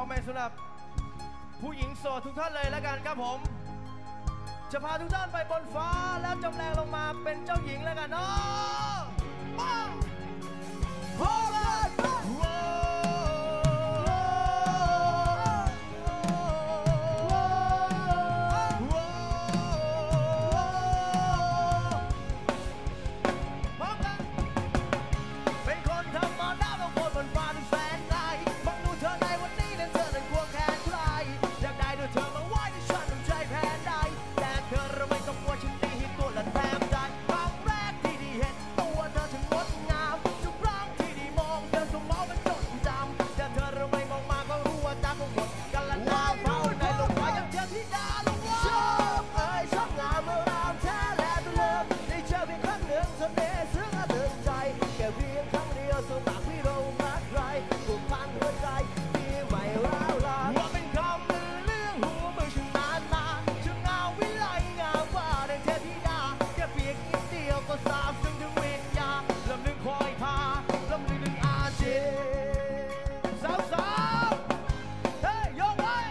เมนต์สำหรับผู้หญิงโสดทุกท่านเลยแล้วกันครับผมจะพาทุกท่านไปบนฟ้าแล้วจำแรงลงมาเป็นเจ้าหญิงแล้วกันเนาะมาพร้อมกันเป็นคนธรรมดาบางคนบนฟ้าดูแสนไกลฟังดูเธอในวันนี้นั้นเธอนั้นควงแขนใครอยากได้ด้วยเธอมาไว้ในฉันน้ำใจแพ้ได้แต่เธอระไม่ต้องกลัวฉันตีให้ตัวและแทบใจครั้งแรกที่ได้เห็นตัวเธอถึงงดงามทุกครั้งที่ได้มองเธอสมองมันจดจำแต่เธอระไม่มองมาก็รู้ว่าตาของหมดกันละดาวเฝ้าในลมฟ้ายังเจอที่ดาวลงว่าชอบชอบงามเมื่อรามแท้และตัวเลิมได้เจอเพียงครั้งหนึ่งเสน่ห์ซึ้งและตื่นใจแค่เพียงครั้งเดียวสมัครพี่เรารักใครผูกพันหัวใจที่ไม่ร้าวรานว่าเป็นคำลือเรื่องหัวมือฉันนานมาช่างงามวิไลงามกว่าในเทพธิดาแค่เพียงนิดเดียวก็สาบซึ้งถึงวิญญาณลำลึกคอยพาลำลึกถึงอาชีพสาวๆเฮ้ยยกไว้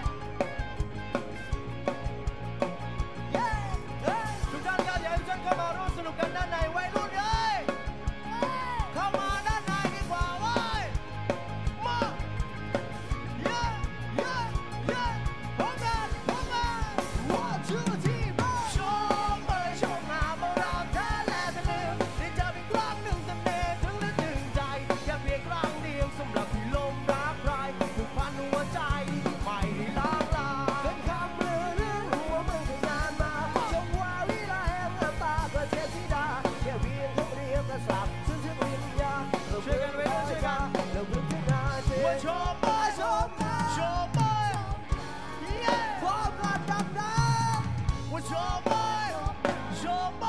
ทุกท่านครับอย่าให้ทุกท่านเข้ามาร่วมสนุกกันด้านในวัยรุ่นเลยเข้ามาด้านในดีกว่าเว้ยมาเย้พร้อมกันone two three four ชมเอ่ยชมงามเมื่อเราแท้และทะลึ่งได้เจอเพียงครั้งหนึ่งเสน่ห์ถึงลึกถึงใจแค่เพียงครั้งเดียวสำหรับที่ลมรักใครผูกพันหัวใจไม่ได้ล้างลาเป็นคำลือเรื่องหัวเมืองที่นานมาจงว่าวิไลแห่งน้ำตาเกิดเทพธิดาแค่เพียงคำเดียวก็สาบซึ้งถึงวิญญาณช่วยกันไว้ด้วยช่วยกันเราเพิ่งถึงนาทีว่าชมเอ่ยชมเอ่ยพร้อมกันดังๆว่าชมเอ่ย